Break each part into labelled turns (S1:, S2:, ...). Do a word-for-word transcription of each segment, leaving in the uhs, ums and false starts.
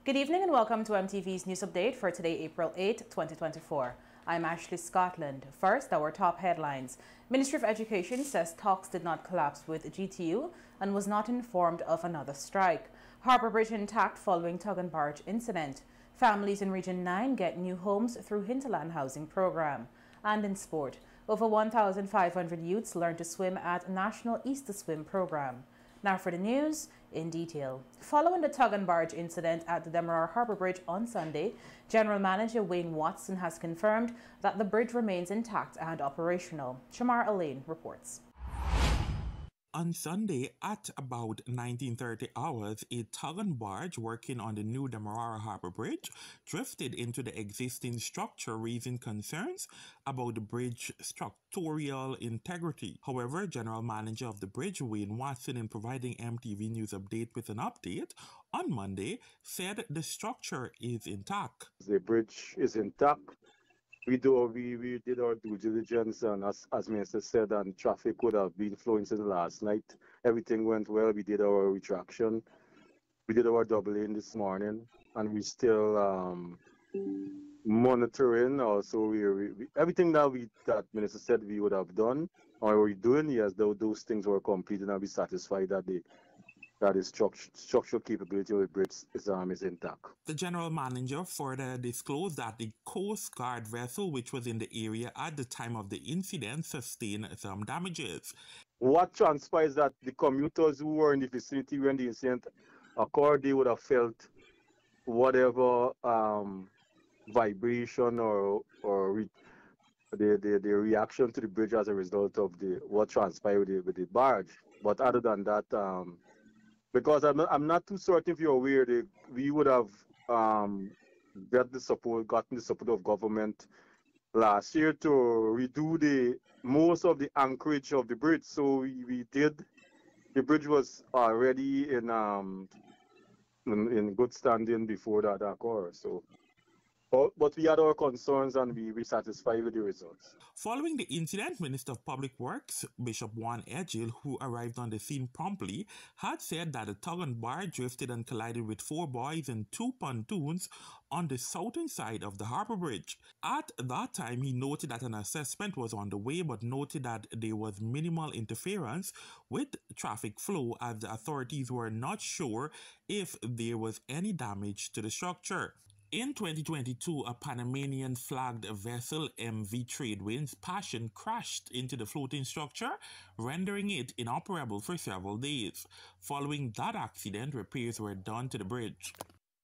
S1: Good evening and welcome to M T V's news update for today, April eighth, twenty twenty-four. I'm Ashley Scotland. First, our top headlines. Ministry of Education says talks did not collapse with G T U and was not informed of another strike. Harbour Bridge intact following tug and barge incident. Families in Region nine get new homes through Hinterland Housing Program. And in sport, over one thousand five hundred youths learn to swim at National Easter Swim Program. Now for the news in detail. Following the tug and barge incident at the Demerara Harbour Bridge on Sunday, General Manager Wayne Watson has confirmed that the bridge remains intact and operational. Shamar Alain reports.
S2: On Sunday at about nineteen thirty hours, a tug and barge working on the new Demerara Harbour Bridge drifted into the existing structure, raising concerns about the bridge structural integrity. However, General Manager of the bridge, Wayne Watson, in providing M T V News Update with an update on Monday, said the structure is intact.
S3: The bridge is intact. We do we, we did our due diligence, and as as Minister said, and traffic would have been flowing since last night. Everything went well. We did our retraction. We did our doubling this morning, and we still um, monitoring. Also, we, we, we everything that we that Minister said we would have done or we're doing. Yes, those those things were completed, and we satisfied that the that is structure, structural capability of the bridge is, um, is intact.
S2: The general manager further disclosed that the Coast Guard vessel, which was in the area at the time of the incident, sustained some damages.
S3: What transpires that the commuters who were in the vicinity when the incident occurred, they would have felt whatever um, vibration or or re the, the the reaction to the bridge as a result of the what transpired with the, with the barge. But other than that, um, because I'm not, I'm not too certain if you're aware, that we would have um, got the support, gotten the support of government last year to redo the most of the anchorage of the bridge. So we, we did. The bridge was already in um in, in good standing before that occurred. So. But, but we had our concerns and we were satisfied with the results.
S2: Following the incident, Minister of Public Works, Bishop Juan Edgil, who arrived on the scene promptly, had said that a tug and barge drifted and collided with four buoys and two pontoons on the southern side of the harbour bridge. At that time, he noted that an assessment was on the way, but noted that there was minimal interference with traffic flow as the authorities were not sure if there was any damage to the structure. In twenty twenty-two, a Panamanian flagged vessel M V Tradewinds Passion crashed into the floating structure, rendering it inoperable for several days. Following that accident, repairs were done to the bridge.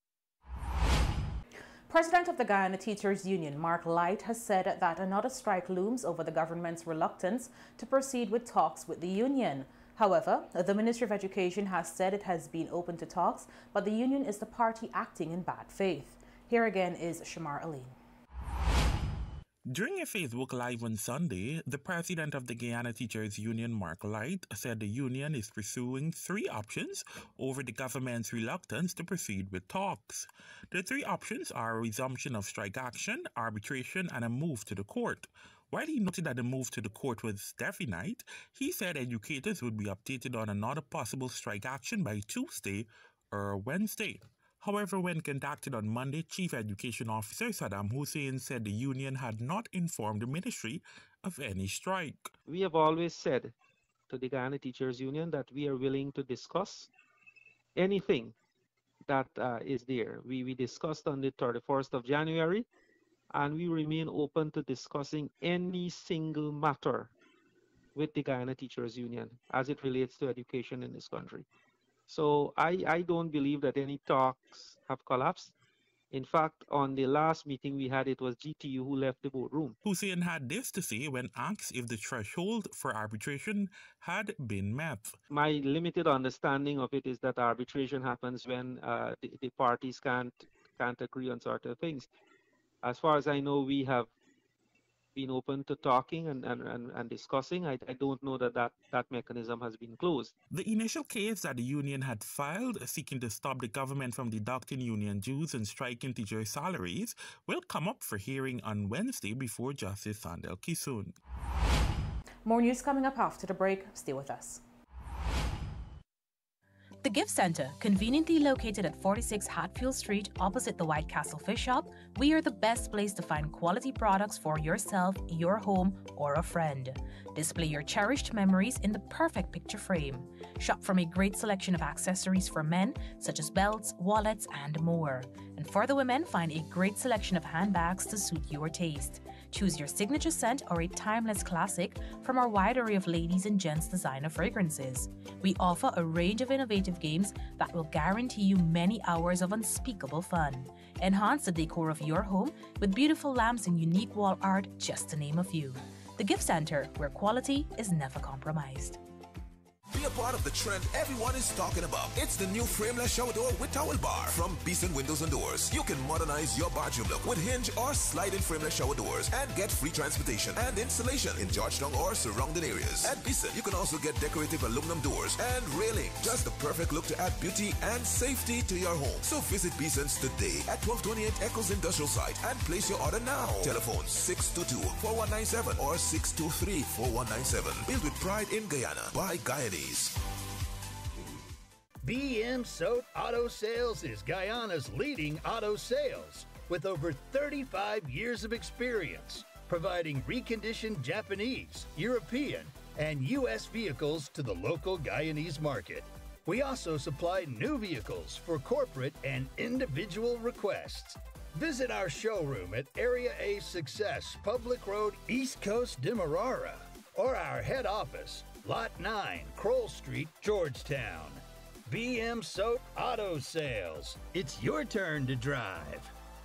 S1: President of the Guyana Teachers Union, Mark Light, has said that another strike looms over the government's reluctance to proceed with talks with the union. However, the Ministry of Education has said it has been open to talks, but the union is the party acting in bad faith. Here again is Shamar Alain.
S2: During a Facebook Live on Sunday, the president of the Guyana Teachers Union, Mark Light, said the union is pursuing three options over the government's reluctance to proceed with talks. The three options are a resumption of strike action, arbitration, and a move to the court. While he noted that the move to the court was definite, he said educators would be updated on another possible strike action by Tuesday or Wednesday. However, when contacted on Monday, Chief Education Officer Saddam Hussein said the union had not informed the ministry of any strike.
S4: We have always said to the Guyana Teachers Union that we are willing to discuss anything that uh, is there. We, we discussed on the thirty-first of January, and we remain open to discussing any single matter with the Guyana Teachers Union as it relates to education in this country. So I, I don't believe that any talks have collapsed. In fact, on the last meeting we had, it was G T U who left the boardroom.
S2: Hussein had this to say when asked if the threshold for arbitration had been met.
S4: My limited understanding of it is that arbitration happens when uh, the, the parties can't, can't agree on certain things. As far as I know, we have been open to talking and, and, and, and discussing. I, I don't know that, that that mechanism has been closed.
S2: The initial case that the union had filed seeking to stop the government from deducting union dues and striking teacher salaries will come up for hearing on Wednesday before Justice Sandel Kisun.
S1: More news coming up after the break. Stay with us. The Gift Center, conveniently located at forty-six Hatfield Street opposite the White Castle Fish Shop, we are the best place to find quality products for yourself, your home, or a friend. Display your cherished memories in the perfect picture frame. Shop from a great selection of accessories for men, such as belts, wallets, and more. And for the women, find a great selection of handbags to suit your taste. Choose your signature scent or a timeless classic from our wide array of ladies and gents designer fragrances. We offer a range of innovative games that will guarantee you many hours of unspeakable fun. Enhance the decor of your home with beautiful lamps and unique wall art, just to name a few. The Gift Center, where quality is never compromised.
S5: Be a part of the trend everyone is talking about. It's the new frameless shower door with towel bar from Beeson Windows and Doors. You can modernize your bedroom look with hinge or slide-in frameless shower doors and get free transportation and installation in Georgetown or surrounding areas. At Beeson, you can also get decorative aluminum doors and railing. Just the perfect look to add beauty and safety to your home. So visit Beeson's today at twelve twenty-eight Eccles Industrial Site and place your order now. Telephone six two two, four one nine seven or six two three, four one nine seven. Built with pride in Guyana by Guyanese.
S6: B M Soat Auto Sales is Guyana's leading auto sales with over thirty-five years of experience, providing reconditioned Japanese, European, and U S vehicles to the local Guyanese market. We also supply new vehicles for corporate and individual requests. Visit our showroom at Area A Success, Public Road, East Coast, Demerara, or our head office, Lot nine, Kroll Street, Georgetown. B M Soat Auto Sales. It's your turn to drive.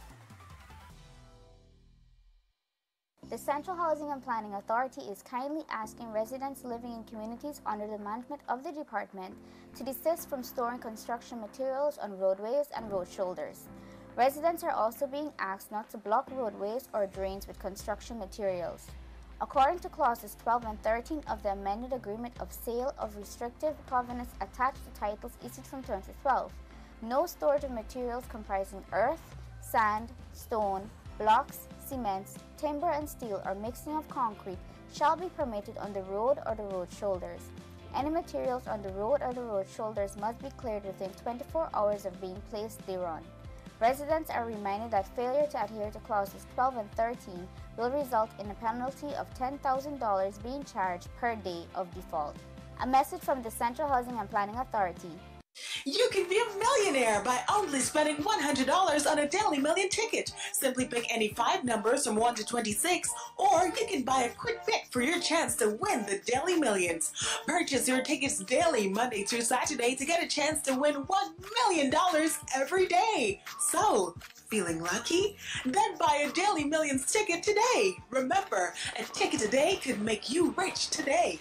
S7: The Central Housing and Planning Authority is kindly asking residents living in communities under the management of the department to desist from storing construction materials on roadways and road shoulders. Residents are also being asked not to block roadways or drains with construction materials. According to clauses twelve and thirteen of the amended Agreement of Sale of Restrictive Covenants attached to titles issued from twenty twelve, no storage of materials comprising earth, sand, stone, blocks, cements, timber and steel or mixing of concrete shall be permitted on the road or the road shoulders. Any materials on the road or the road shoulders must be cleared within twenty-four hours of being placed thereon. Residents are reminded that failure to adhere to clauses twelve and thirteen will result in a penalty of ten thousand dollars being charged per day of default. A message from the Central Housing and Planning Authority.
S8: You can be a millionaire by only spending one hundred dollars on a Daily Million ticket. Simply pick any five numbers from one to twenty-six, or you can buy a quick pick for your chance to win the Daily Millions. Purchase your tickets daily, Monday through Saturday, to get a chance to win one million dollars every day. So, feeling lucky? Then buy a Daily Millions ticket today. Remember, a ticket today could make you rich today.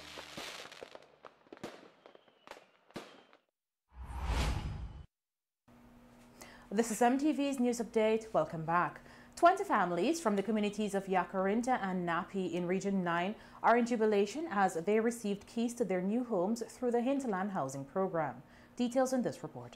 S1: This is M T V's News Update. Welcome back. twenty families from the communities of Yacarinta and Napi in Region nine are in jubilation as they received keys to their new homes through the Hinterland Housing Program. Details in this report.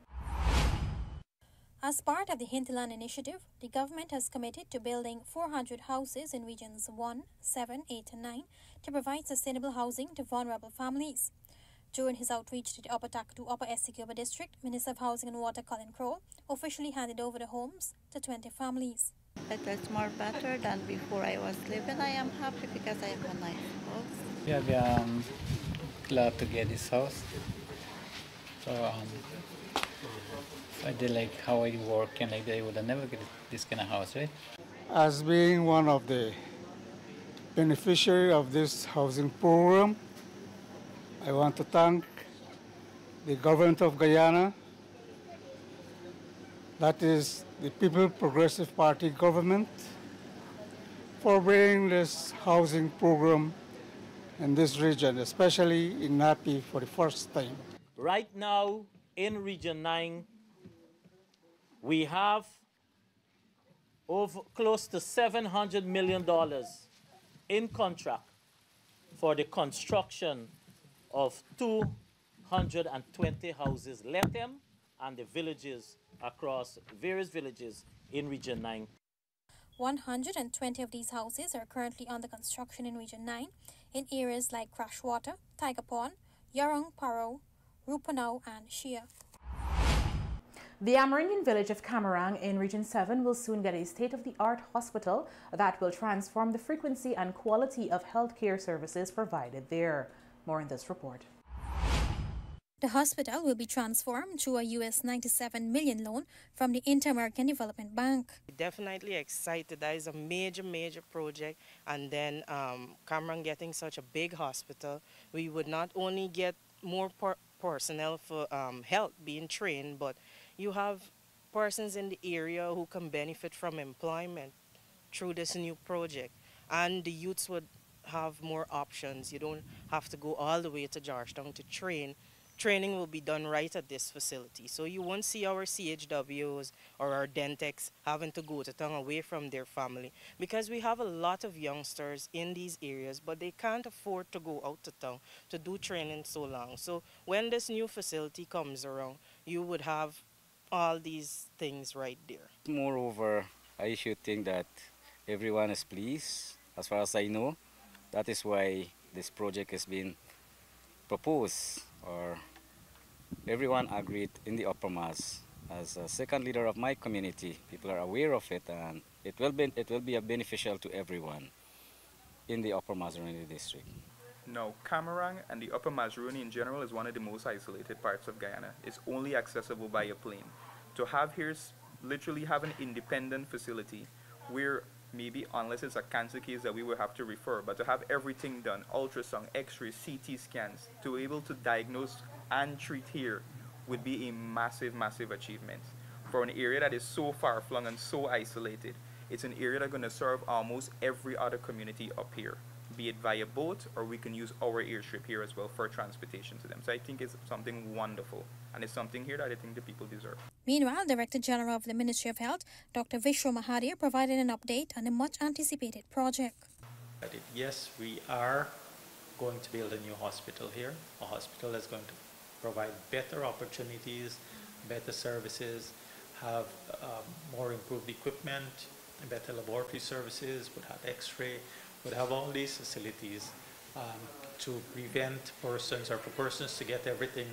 S9: As part of the Hinterland Initiative, the government has committed to building four hundred houses in Regions one, seven, eight, and nine to provide sustainable housing to vulnerable families. During his outreach to the Upper Takatu Upper Essequibo District, Minister of Housing and Water Colin Crow officially handed over the homes to twenty families.
S10: It is more better than before I was living. I am happy because I have a nice house.
S11: Yeah, we are um, glad to get this house. So um, if I did like how I work and like that, I would have never get this kind of house, right?
S12: As being one of the beneficiaries of this housing program, I want to thank the government of Guyana, that is the People Progressive Party government, for bringing this housing program in this region, especially in Napi for the first time.
S13: Right now in Region nine, we have over close to seven hundred million dollars in contract for the construction of two hundred twenty houses, Lethem and the villages across various villages in Region nine.
S9: one hundred twenty of these houses are currently under construction in Region nine in areas like Crashwater, Tiger Pond, Yarong Paro, Rupanau and Shia.
S1: The Amerindian village of Camarang in Region seven will soon get a state-of-the-art hospital that will transform the frequency and quality of healthcare services provided there. More in this report.
S9: The hospital will be transformed through a U S ninety-seven million dollars loan from the Inter-American Development Bank.
S14: Definitely excited. That is a major, major project. And then um, Camarang getting such a big hospital, we would not only get more per personnel for um, health being trained, but you have persons in the area who can benefit from employment through this new project. And the youths would have more options. You don't have to go all the way to Georgetown to train. Training will be done right at this facility. So you won't see our C H Ws or our Dentex having to go to town away from their family, because we have a lot of youngsters in these areas, but they can't afford to go out to town to do training so long. So when this new facility comes around, you would have all these things right there.
S15: Moreover, I should think that everyone is pleased, as far as I know. That is why this project has been proposed, or everyone agreed in the Upper Mas. As a second leader of my community, people are aware of it, and it will be it will be a beneficial to everyone in the Upper Mazaruni district.
S16: No, Camarang and the Upper Mazaruni in general is one of the most isolated parts of Guyana. It's only accessible by a plane. To have here, literally have an independent facility where maybe, unless it's a cancer case that we will have to refer, but to have everything done, ultrasound, x-ray, C T scans, to be able to diagnose and treat here would be a massive, massive achievement. For an area that is so far-flung and so isolated, it's an area that's going to serve almost every other community up here, be it via boat, or we can use our airstrip here as well for transportation to them. So I think it's something wonderful, and it's something here that I think the people deserve.
S9: Meanwhile, Director General of the Ministry of Health, Doctor Vishwa Mahathir, provided an update on the much-anticipated project.
S17: Yes, we are going to build a new hospital here, a hospital that's going to provide better opportunities, better services, have um, more improved equipment, better laboratory services, would have x-ray, would have all these facilities um, to prevent persons or for persons to get everything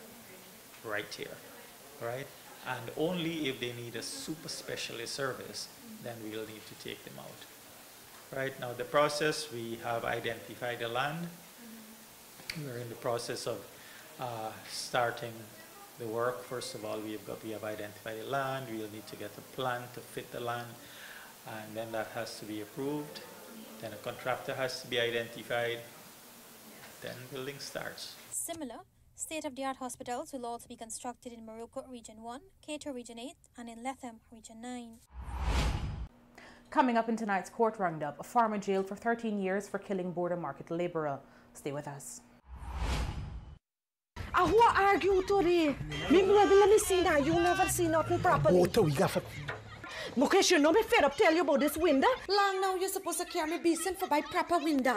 S17: right here, right? And only if they need a super specialist service, then we'll need to take them out. Right now, the process, we have identified the land. We're in the process of uh, starting the work. First of all, we've got, we have identified the land. We'll need to get a plan to fit the land, and then that has to be approved. Then a contractor has to be identified. Then building starts.
S9: Similar state-of-the-art hospitals will also be constructed in Morocco Region one, Cato Region eight, and in Lethem Region nine.
S1: Coming up in tonight's court roundup, a farmer jailed for thirteen years for killing border market laborer. Stay with us.
S18: I who argue today? Me brother, let me see now. You never see nothing properly.
S19: Oh, to we got
S18: Mukesh, you know me fed up tell you about this window. Long now you're supposed to carry me basin for buy proper window.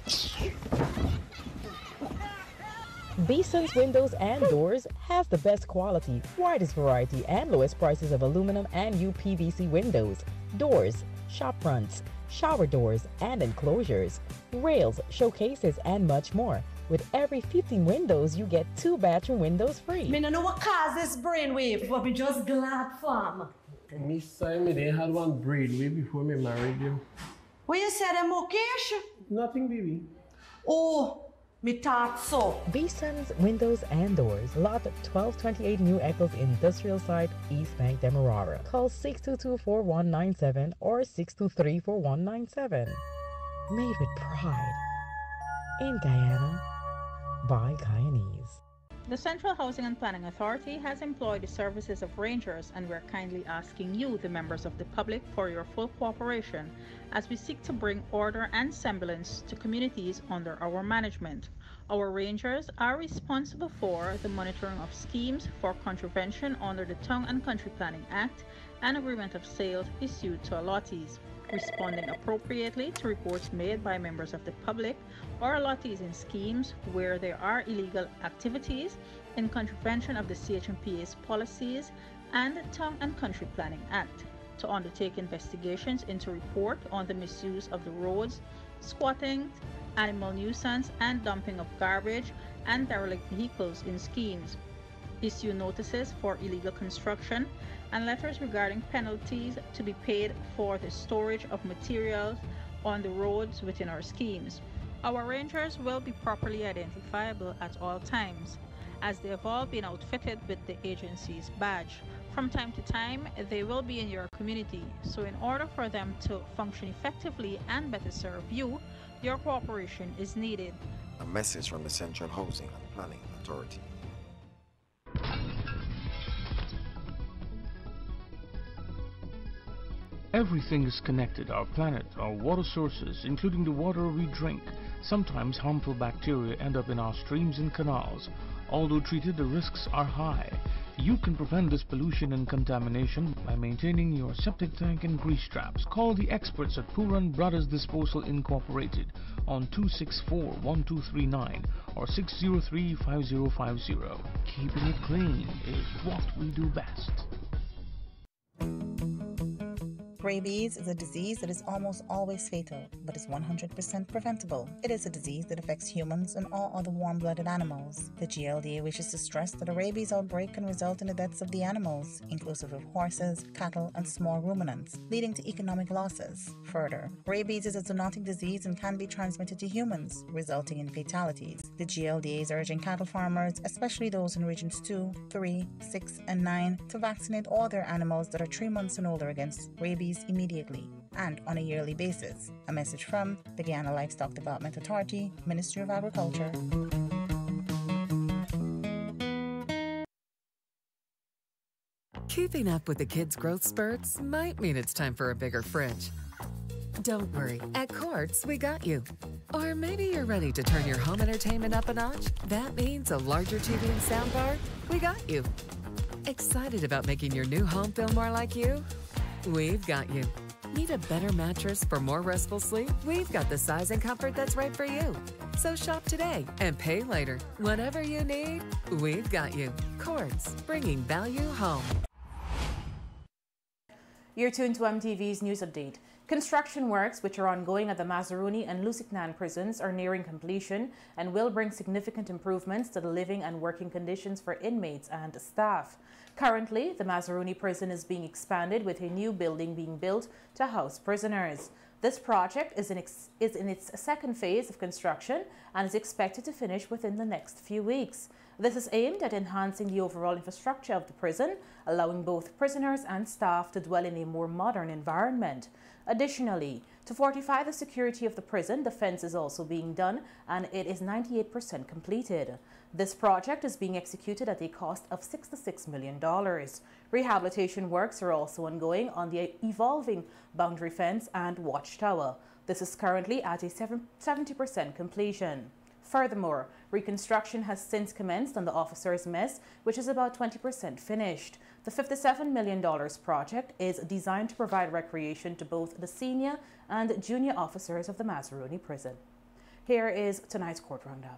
S20: Beeson's Windows and Doors has the best quality, widest variety, and lowest prices of aluminum and U P V C windows, doors, shop fronts, shower doors, and enclosures, rails, showcases, and much more. With every fifteen windows, you get two bathroom windows free.
S18: Me no know what caused this brainwave, but me just glad for me.
S19: Me say me they had one brainwave before me married you.
S18: What you said, Mukesh?
S19: Nothing, baby.
S18: Oh. Me thought so.
S20: Beeson's Windows and Doors, lot twelve twenty-eight New Eccles Industrial Site, East Bank, Demerara. Call six two two, four one nine seven or six two three, four one nine seven. Made with pride. In Guyana, by Guyanese.
S21: The Central Housing and Planning Authority has employed the services of rangers, and we're kindly asking you, the members of the public, for your full cooperation as we seek to bring order and semblance to communities under our management. Our rangers are responsible for the monitoring of schemes for contravention under the Town and Country Planning Act and agreement of sales issued to allottees, responding appropriately to reports made by members of the public or allottees in schemes where there are illegal activities in contravention of the C H M P A's policies and the Town and Country Planning Act, to undertake investigations into report on the misuse of the roads squatting, animal nuisance, and dumping of garbage and derelict vehicles in schemes, issue notices for illegal construction, and letters regarding penalties to be paid for the storage of materials on the roads within our schemes. Our rangers will be properly identifiable at all times, as they have all been outfitted with the agency's badge. From time to time, they will be in your community, so in order for them to function effectively and better serve you, your cooperation is needed.
S3: A message from the Central Housing and Planning Authority.
S22: Everything is connected: our planet, our water sources, including the water we drink. Sometimes harmful bacteria end up in our streams and canals. Although treated, the risks are high. You can prevent this pollution and contamination by maintaining your septic tank and grease traps. Call the experts at Puran Brothers Disposal Incorporated on two six four, one two three nine or six zero three, five zero five zero. Keeping it clean is what we do best.
S23: Rabies is a disease that is almost always fatal, but is one hundred percent preventable. It is a disease that affects humans and all other warm-blooded animals. The G L D A wishes to stress that a rabies outbreak can result in the deaths of the animals, inclusive of horses, cattle, and small ruminants, leading to economic losses. Further, rabies is a zoonotic disease and can be transmitted to humans, resulting in fatalities. The G L D A is urging cattle farmers, especially those in regions two, three, six, and nine, to vaccinate all their animals that are three months and older against rabies immediately and on a yearly basis. A message from the Guyana Livestock Development Authority, Ministry of Agriculture.
S24: Keeping up with the kids' growth spurts might mean it's time for a bigger fridge. Don't worry, at Quartz, we got you. Or maybe you're ready to turn your home entertainment up a notch? That means a larger T V and soundbar? We got you. Excited about making your new home feel more like you? We've got you. Need a better mattress for more restful sleep? We've got the size and comfort that's right for you. So shop today and pay later. Whatever you need, we've got you. Quartz, bringing value home.
S1: You're tuned to M T V's News Update. Construction works, which are ongoing at the Mazaruni and Lusignan prisons, are nearing completion and will bring significant improvements to the living and working conditions for inmates and staff. Currently, the Mazaruni prison is being expanded with a new building being built to house prisoners. This project is in, ex is in its second phase of construction and is expected to finish within the next few weeks. This is aimed at enhancing the overall infrastructure of the prison, allowing both prisoners and staff to dwell in a more modern environment. Additionally, to fortify the security of the prison, the fence is also being done and it is ninety-eight percent completed. This project is being executed at a cost of sixty-six million dollars. Rehabilitation works are also ongoing on the evolving boundary fence and watchtower. This is currently at a seventy percent completion. Furthermore, reconstruction has since commenced on the officers' mess, which is about twenty percent finished. The fifty-seven million dollars project is designed to provide recreation to both the senior and junior officers of the Mazaruni prison. Here is tonight's court roundup.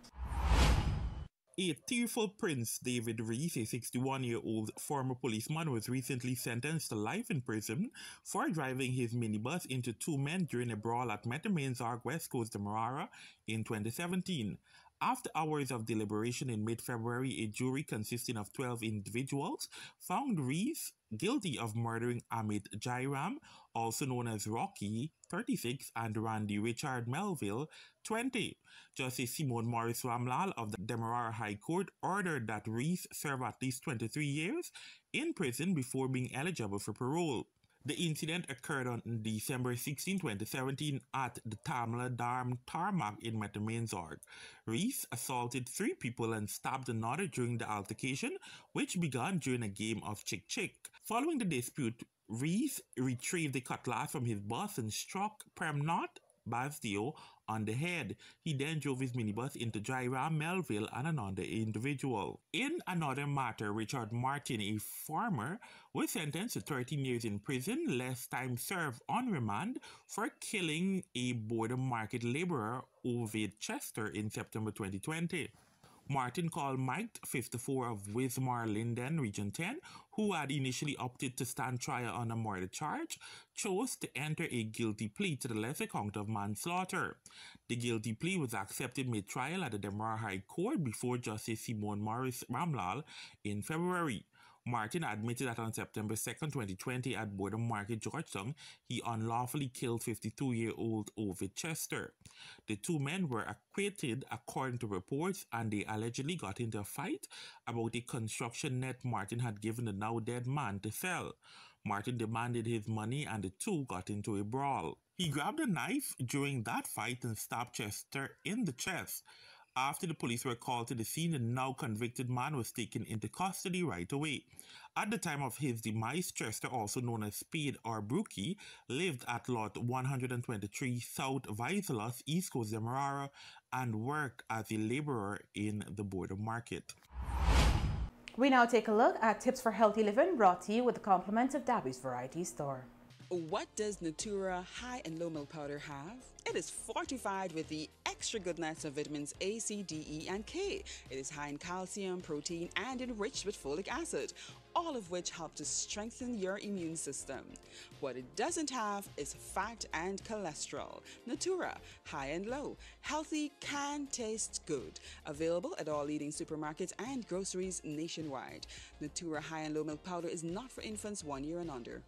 S2: A tearful Prince David Reese, a sixty-one-year-old former policeman, was recently sentenced to life in prison for driving his minibus into two men during a brawl at Meta-Mainzarg, West Coast, Demerara in twenty seventeen. After hours of deliberation in mid-February, a jury consisting of twelve individuals found Reese guilty of murdering Amit Jairam, also known as Rocky, thirty-six, and Randy Richard Melville, twenty. Justice Simone Morris Ramlal of the Demerara High Court ordered that Reese serve at least twenty-three years in prison before being eligible for parole. The incident occurred on December sixteenth, twenty seventeen at the Tamla Dam Tarmac in Meta-Mainzarg. Reese assaulted three people and stabbed another during the altercation, which began during a game of Chick Chick. Following the dispute, Reese retrieved a cutlass from his bus and struck Premnath Basdio on the head. He then drove his minibus into Jairam Melville and another individual. In another matter, Richard Martin, a farmer, was sentenced to thirteen years in prison, less time served on remand, for killing a border market laborer, Ovid Chester, in September twenty twenty. Martin called Mike, fifty-four, of Wismar Linden, Region ten, who had initially opted to stand trial on a murder charge, chose to enter a guilty plea to the lesser count of manslaughter. The guilty plea was accepted mid-trial at the Demerara High Court before Justice Simone Morris Ramlal in February. Martin admitted that on September second, twenty twenty, at Boredom Market, Georgetown, he unlawfully killed fifty-two-year-old Ovid Chester. The two men were acquitted according to reports, and they allegedly got into a fight about a construction net Martin had given the now-dead man to sell. Martin demanded his money, and the two got into a brawl. He grabbed a knife during that fight and stabbed Chester in the chest. After the police were called to the scene, the now convicted man was taken into custody right away. At the time of his demise, Chester, also known as Spade or Brookie, lived at lot one hundred twenty-three South Vaisalas, East Coast Demerara, and worked as a laborer in the Boredom Market.
S1: We now take a look at tips for healthy living, brought to you with the compliments of Dabby's Variety Store.
S4: What does Natura High and Low Milk Powder have? It is fortified with the extra goodness of vitamins A, C, D, E, and K. It is high in calcium, protein, and enriched with folic acid, all of which help to strengthen your immune system. What it doesn't have is fat and cholesterol. Natura High and Low. Healthy can taste good. Available at all leading supermarkets and groceries nationwide. Natura High and Low Milk Powder is not for infants one year and under.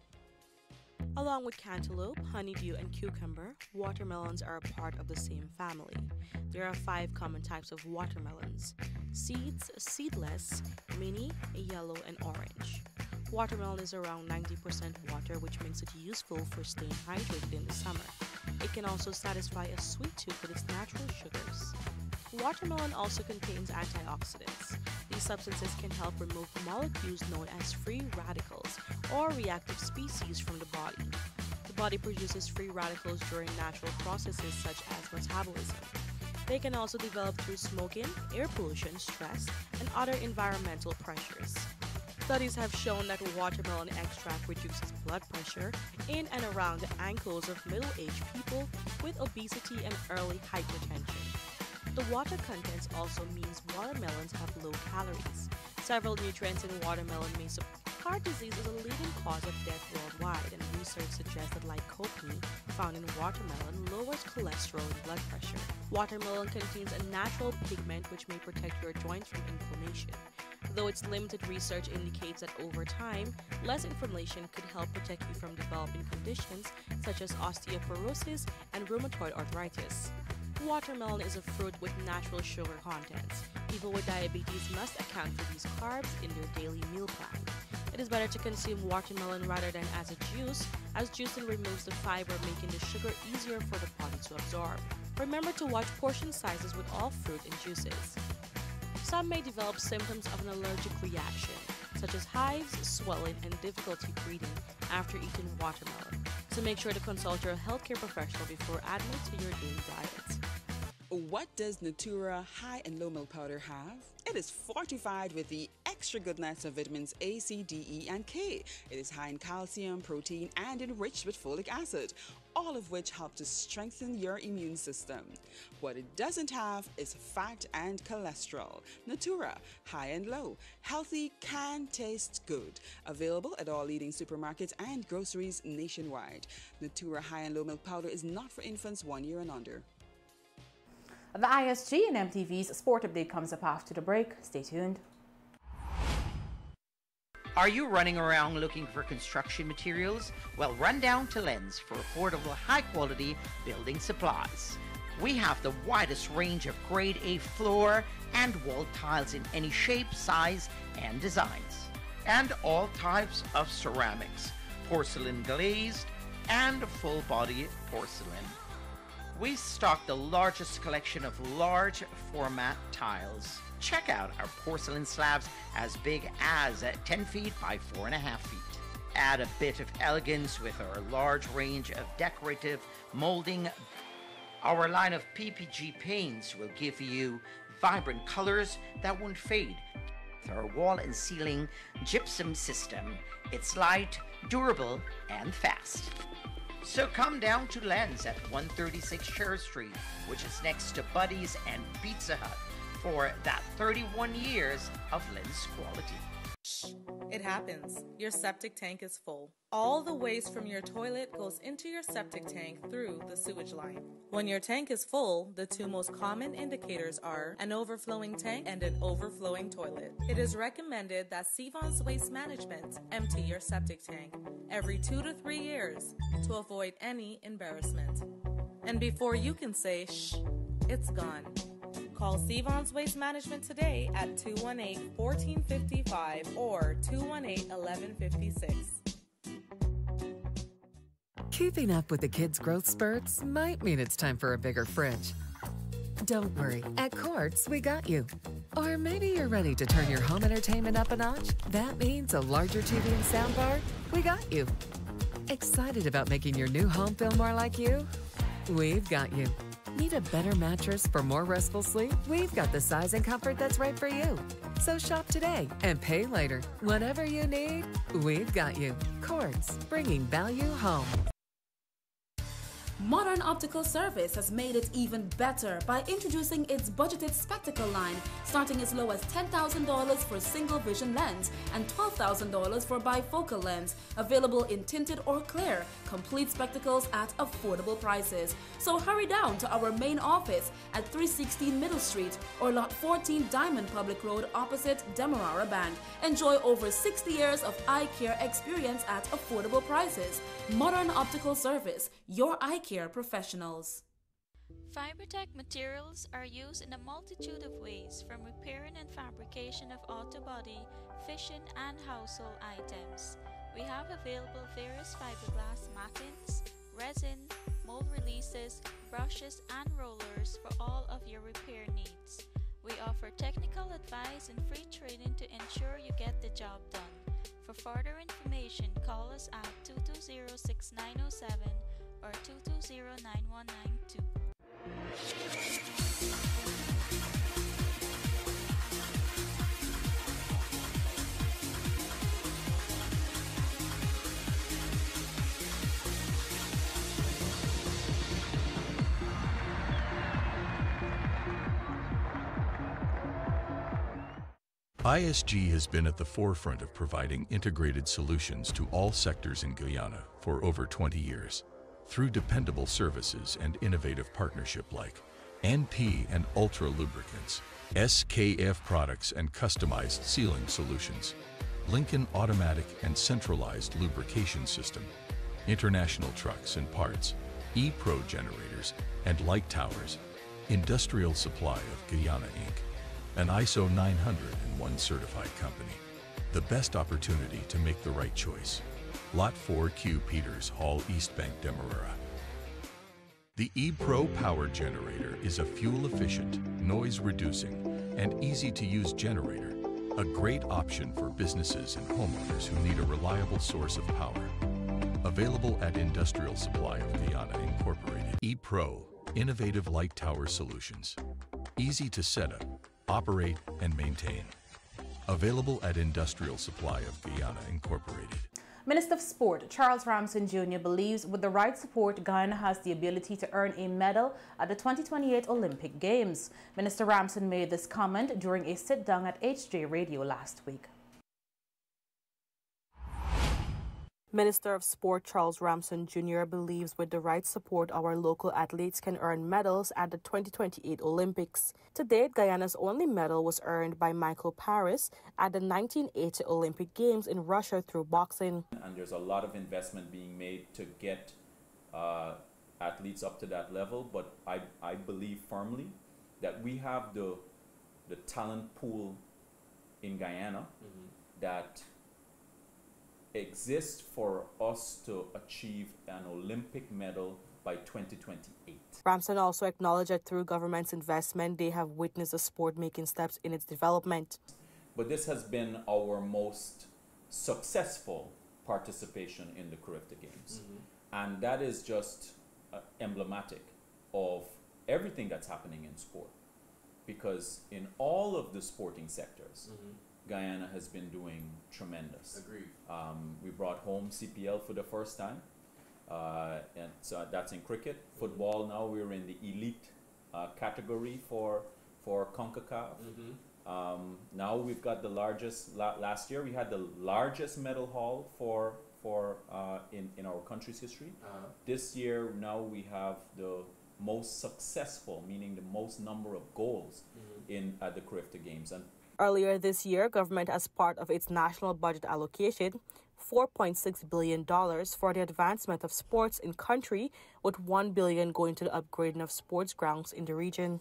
S5: Along with cantaloupe, honeydew, and cucumber, watermelons are a part of the same family. There are five common types of watermelons: seeds, seedless, mini, yellow, and orange. Watermelon is around ninety percent water, which makes it useful for staying hydrated in the summer. It can also satisfy a sweet tooth with its natural sugars. Watermelon also contains antioxidants. These substances can help remove molecules known as free radicals or reactive species from the body. The body produces free radicals during natural processes such as metabolism. They can also develop through smoking, air pollution, stress, and other environmental pressures. Studies have shown that watermelon extract reduces blood pressure in and around the ankles of middle-aged people with obesity and early hypertension. The water contents also means watermelons have low calories. Several nutrients in watermelon may support. Heart disease is a leading cause of death worldwide, and research suggests that lycopene found in watermelon lowers cholesterol and blood pressure. Watermelon contains a natural pigment which may protect your joints from inflammation. Though its limited research indicates that over time, less inflammation could help protect you from developing conditions such as osteoporosis and rheumatoid arthritis. Watermelon is a fruit with natural sugar contents. People with diabetes must account for these carbs in their daily meal plan. It is better to consume watermelon rather than as a juice, as juicing removes the fiber, making the sugar easier for the body to absorb. Remember to watch portion sizes with all fruit and juices. Some may develop symptoms of an allergic reaction, such as hives, swelling, and difficulty breathing after eating watermelon. So make sure to consult your healthcare professional before adding it to your daily diet.
S4: What does Natura High and Low Milk Powder have? It is fortified with the extra goodness of vitamins A, C, D, E, and K. It is high in calcium, protein, and enriched with folic acid, all of which help to strengthen your immune system. What it doesn't have is fat and cholesterol. Natura High and Low. Healthy can taste good. Available at all leading supermarkets and groceries nationwide. Natura High and Low Milk Powder is not for infants one year and under.
S1: The I S G and M T V's Sport Update comes up after the break. Stay tuned.
S6: Are you running around looking for construction materials? Well, run down to Lens for affordable, high-quality building supplies. We have the widest range of grade A floor and wall tiles in any shape, size, and designs. And all types of ceramics, porcelain glazed, and full-body porcelain. We stock the largest collection of large format tiles. Check out our porcelain slabs as big as ten feet by four and a half feet. Add a bit of elegance with our large range of decorative molding. Our line of P P G paints will give you vibrant colors that won't fade. With our wall and ceiling gypsum system, it's light, durable, and fast. So come down to Lens at one thirty-six Cherry Street, which is next to Buddy's and Pizza Hut, for that thirty-one years of lens quality.
S7: It happens. Your septic tank is full. All the waste from your toilet goes into your septic tank through the sewage line. When your tank is full, the two most common indicators are an overflowing tank and an overflowing toilet. It is recommended that Sevon's Waste Management empty your septic tank every two to three years to avoid any embarrassment. And before you can say, shh, it's gone. Call Sevon's Waste Management today at two one eight, one four five five or two one eight, one one five six.
S24: Keeping up with the kids' growth spurts might mean it's time for a bigger fridge. Don't worry, at Quartz, we got you. Or maybe you're ready to turn your home entertainment up a notch? That means a larger T V and soundbar? We got you. Excited about making your new home feel more like you? We've got you. Need a better mattress for more restful sleep? We've got the size and comfort that's right for you. So shop today and pay later. Whatever you need, we've got you. Quartz, bringing value home.
S8: Modern Optical Service has made it even better by introducing its budgeted spectacle line, starting as low as ten thousand dollars for single vision lens and twelve thousand dollars for bifocal lens, available in tinted or clear, complete spectacles at affordable prices. So hurry down to our main office at three sixteen Middle Street or Lot fourteen Diamond Public Road opposite Demerara Bank. Enjoy over sixty years of eye care experience at affordable prices. Modern Optical Service, your eye care professionals.
S10: Fibertech materials are used in a multitude of ways, from repairing and fabrication of auto body, fishing and household items. We have available various fiberglass mattings, resin, mold releases, brushes and rollers for all of your repair needs. We offer technical advice and free training to ensure you get the job done. For further information, call us at two two zero, six nine zero seven or two two zero, nine one nine two.
S11: I S G has been at the forefront of providing integrated solutions to all sectors in Guyana for over twenty years. Through dependable services and innovative partnership like N P and Ultra Lubricants, S K F products and customized sealing solutions, Lincoln automatic and centralized lubrication system, international trucks and parts, E-Pro generators and light towers, Industrial Supply of Guyana Incorporated, an I S O nine hundred one certified company. The best opportunity to make the right choice. Lot four Q Peters Hall, East Bank, Demerara. The E-Pro Power Generator is a fuel-efficient, noise-reducing, and easy-to-use generator, a great option for businesses and homeowners who need a reliable source of power. Available at Industrial Supply of Guyana Incorporated. E-Pro, innovative light tower solutions. Easy to set up, operate, and maintain. Available at Industrial Supply of Guyana Incorporated.
S1: Minister of Sport Charles Ramson Junior believes with the right support, Guyana has the ability to earn a medal at the twenty twenty-eight Olympic Games. Minister Ramson made this comment during a sit-down at H J Radio last week.
S5: Minister of Sport Charles Ramson Junior believes with the right support, our local athletes can earn medals at the twenty twenty-eight Olympics. To date, Guyana's only medal was earned by Michael Paris at the nineteen eighty Olympic Games in Russia through boxing.
S25: And there's a lot of investment being made to get uh, athletes up to that level, but I, I believe firmly that we have the, the talent pool in Guyana mm-hmm. that exists for us to achieve an Olympic medal by twenty twenty-eight.
S5: Ramson also acknowledged that through government's investment, they have witnessed the sport making steps in its development.
S25: But this has been our most successful participation in the Carifta Games. Mm-hmm. And that is just uh, emblematic of everything that's happening in sport. Because in all of the sporting sectors, mm-hmm. Guyana has been doing tremendous. Agreed. Um, we brought home C P L for the first time, uh, and so that's in cricket. Football now we're in the elite uh, category for for CONCACAF. Mm-hmm. um, now we've got the largest, la last year we had the largest medal haul for, for uh, in, in our country's history. Uh-huh. This year now we have the most successful, meaning the most number of goals mm-hmm. in at the Carifta Games. And
S5: earlier this year, government, as part of its national budget, allocated four point six billion dollars for the advancement of sports in country, with one billion dollars going to the upgrading of sports grounds in the region.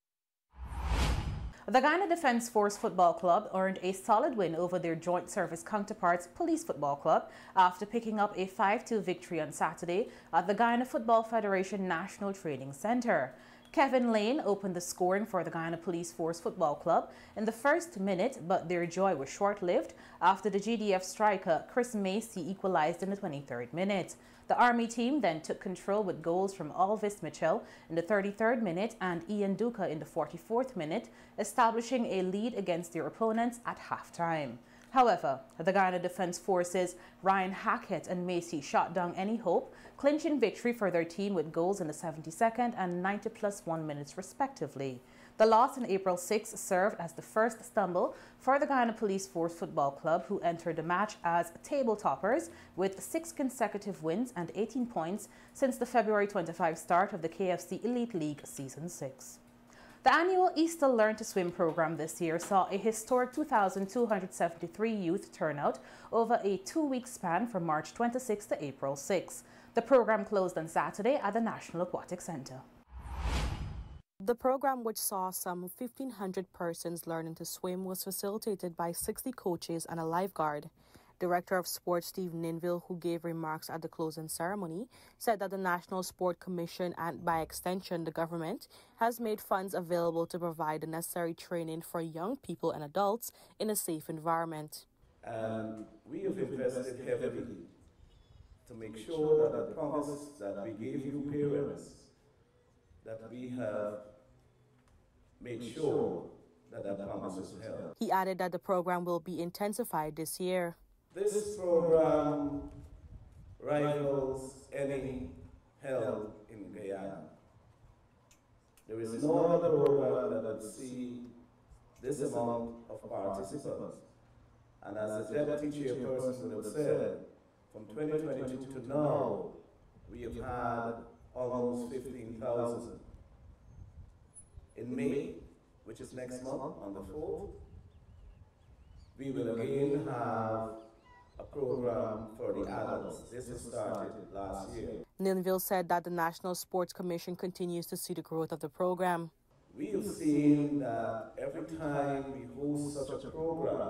S1: The Guyana Defence Force Football Club earned a solid win over their joint service counterparts, Police Football Club, after picking up a five two victory on Saturday at the Guyana Football Federation National Training Centre. Kevin Lane opened the scoring for the Guyana Police Force Football Club in the first minute, but their joy was short-lived after the G D F striker Chris Macy equalized in the twenty-third minute. The Army team then took control with goals from Alvis Mitchell in the thirty-third minute and Ian Duca in the forty-fourth minute, establishing a lead against their opponents at halftime. However, the Guyana Defence Force's Ryan Hackett and Macy shot down any hope, clinching victory for their team with goals in the seventy-second and ninety plus one minutes respectively. The loss on April sixth served as the first stumble for the Guyana Police Force Football Club, who entered the match as table toppers with six consecutive wins and eighteen points since the February twenty-fifth start of the K F C Elite League Season six. The annual Easter Learn to Swim program this year saw a historic two thousand two hundred seventy-three youth turnout over a two-week span from March twenty-sixth to April sixth. The program closed on Saturday at the National Aquatic Center.
S5: The program, which saw some fifteen hundred persons learning to swim, was facilitated by sixty coaches and a lifeguard. Director of Sports Steve Ninville, who gave remarks at the closing ceremony, said that the National Sport Commission and, by extension, the government, has made funds available to provide the necessary training for young people and adults in a safe environment.
S12: And we have invested heavily to make sure that the promise that we gave you parents, that we have made sure that that promise is held.
S5: He added that the program will be intensified this year.
S12: This program rivals any held in Guyana. There is no other program that would see this amount of participants. And as the deputy chairperson would have said, from twenty twenty-two to now, we have had almost fifteen thousand. In May, which is next month, on the fourth, we will again have a program for the adults. This was started last year.
S5: Ninville said that the National Sports Commission continues to see the growth of the program.
S12: We have seen that every time we host such a program,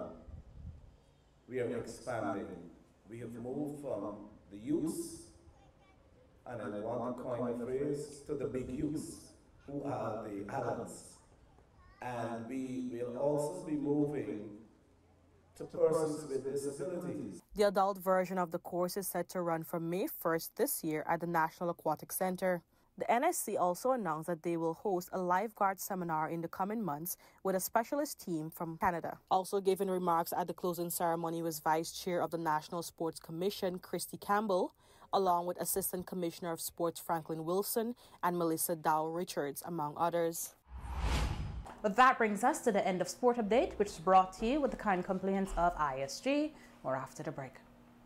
S12: we are expanding. We have moved from the youths, and I want to coin a phrase, to the big youths, who are the adults. And we will also be moving to persons with disabilities.
S5: The adult version of the course is set to run from May first this year at the National Aquatic Center. The N S C also announced that they will host a lifeguard seminar in the coming months with a specialist team from Canada. Also giving remarks at the closing ceremony was Vice Chair of the National Sports Commission, Christy Campbell, along with Assistant Commissioner of Sports Franklin Wilson and Melissa Dow Richards, among others.
S1: That brings us to the end of Sport Update, which is brought to you with the kind compliance of I S G. More after the break.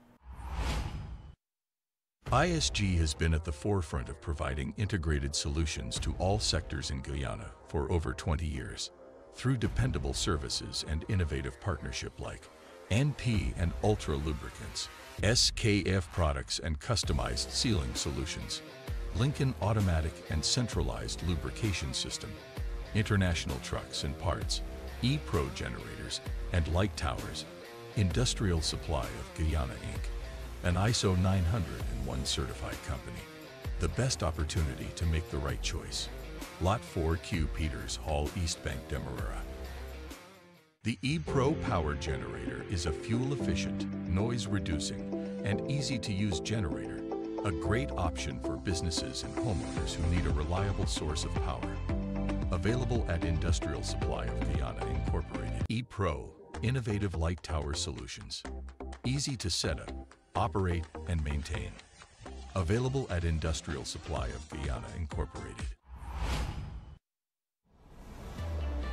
S11: I S G has been at the forefront of providing integrated solutions to all sectors in Guyana for over twenty years, through dependable services and innovative partnership like N P and Ultra Lubricants, S K F products and customized sealing solutions, Lincoln automatic and centralized lubrication system, international trucks and parts, E-Pro generators and light towers, Industrial Supply of Guyana Incorporated, an I S O nine hundred one certified company. The best opportunity to make the right choice. Lot four Q Peters Hall, East Bank, Demerara. The E-Pro Power Generator is a fuel-efficient, noise-reducing, and easy-to-use generator, a great option for businesses and homeowners who need a reliable source of power. Available at Industrial Supply of Guyana Incorporated. E-Pro, innovative light tower solutions. Easy to set up, operate, and maintain. Available at Industrial Supply of Guyana Incorporated.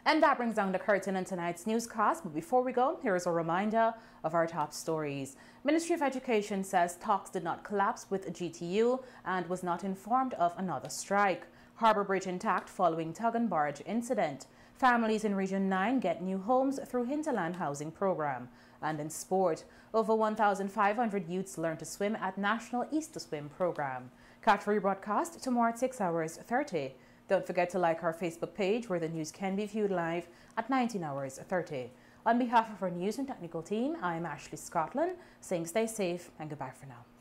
S1: And that brings down the curtain on tonight's newscast. But before we go, here is a reminder of our top stories. Ministry of Education says talks did not collapse with G T U and was not informed of another strike. Harbour Bridge intact following tug and barge incident. Families in Region nine get new homes through Hinterland Housing Program. And in sport, over one thousand five hundred youths learn to swim at National East to Swim Program. Catch rebroadcast tomorrow at six hours thirty. Don't forget to like our Facebook page where the news can be viewed live at nineteen hours thirty. On behalf of our news and technical team, I'm Ashley Scotland, saying stay safe and goodbye for now.